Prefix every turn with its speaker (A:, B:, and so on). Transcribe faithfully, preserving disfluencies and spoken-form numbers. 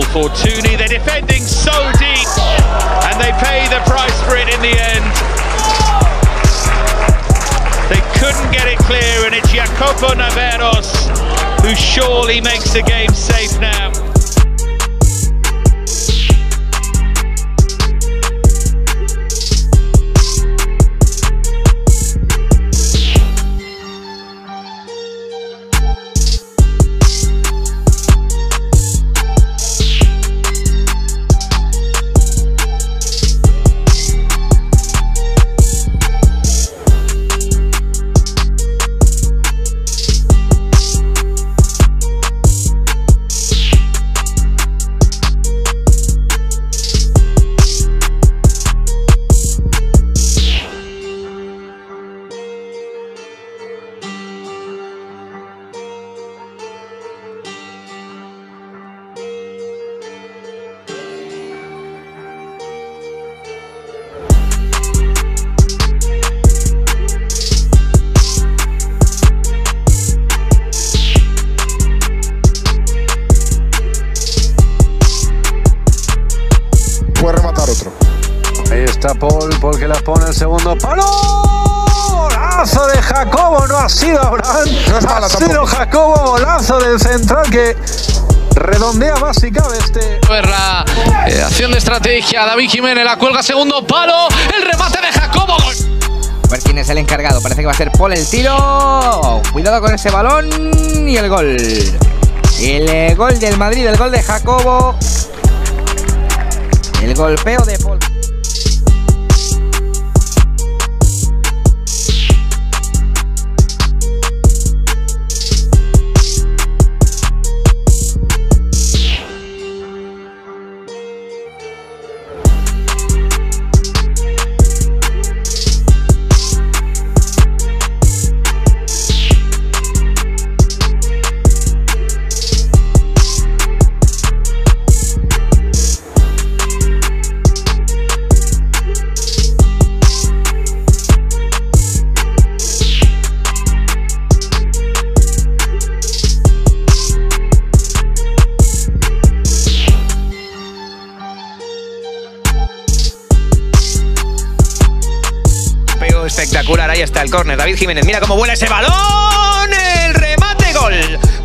A: Fortuny, they're defending so deep and they pay the price for it in the end. They couldn't get it clear and it's Jacobo Naveros who surely makes the game safe now.
B: Puede rematar otro.
C: Ahí está Paul, Paul que la pone el segundo palo. Golazo de Jacobo, no ha sido Abraham,
B: no es mala
C: ha
B: tampoco.
C: sido Jacobo, golazo del central que redondea más si cabe este.
D: A ver la eh, acción de estrategia, David Jiménez la cuelga, segundo palo, el remate de Jacobo.
E: A ver quién es el encargado, parece que va a ser Paul el tiro. Cuidado con ese balón y el gol. El gol del Madrid, el gol de Jacobo. El golpeo de Paul. Espectacular, ahí está el córner, David Jiménez, mira cómo vuela ese balón, el remate, gol.